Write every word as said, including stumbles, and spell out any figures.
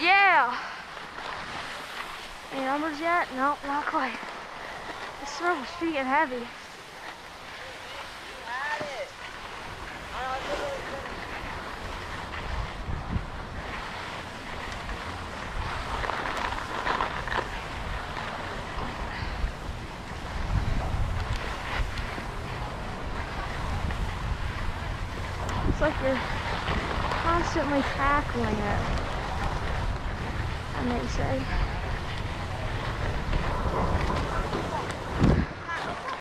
Yeah! Any numbers yet? Nope, not quite. This throw is pretty heavy. You had it. I don't know if it's It's like you're constantly tackling it, I may say.